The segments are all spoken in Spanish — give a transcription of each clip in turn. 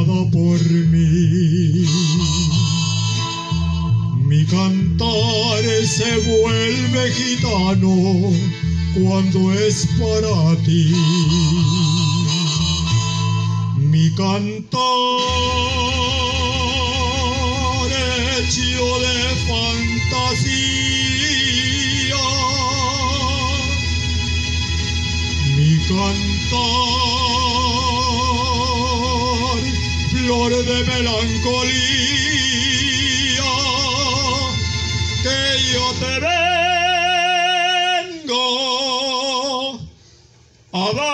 todo por mí. Mi cantar se vuelve gitano cuando es para ti. Mi cantar hecho de fantasía. Mi cantar, flor de melancolía, que yo te vengo a dar.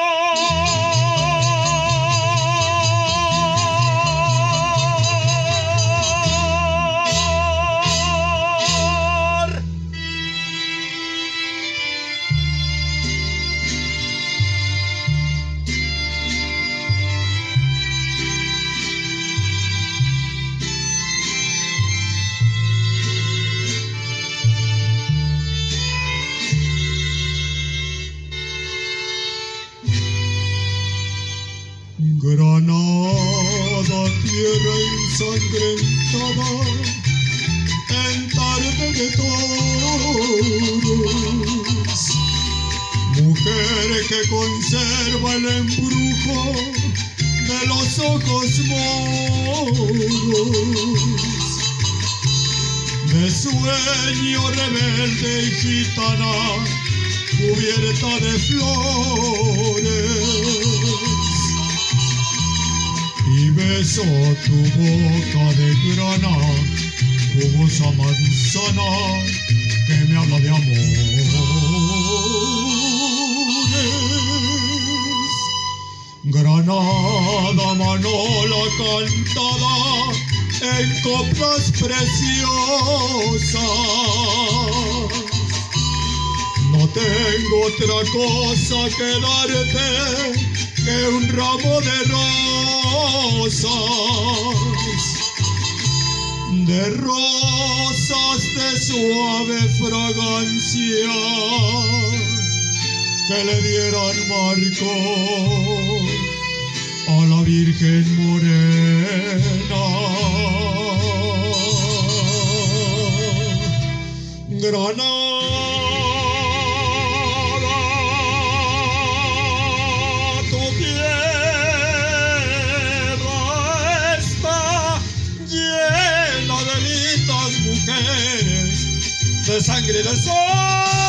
Granada, tierra ensangrentada, en tarde de toros, mujer que conserva el embrujo de los ojos moros, de sueño rebelde y gitana, cubierta de flores. Y beso tu boca de grana, jugosa manzana, que me habla de amores. Granada, manola cantada en coplas preciosas. No tengo otra cosa que darte que un ramo de rosas de suave fragancia, que le dieran marco a la Virgen morena. Granada, de sangre del sol.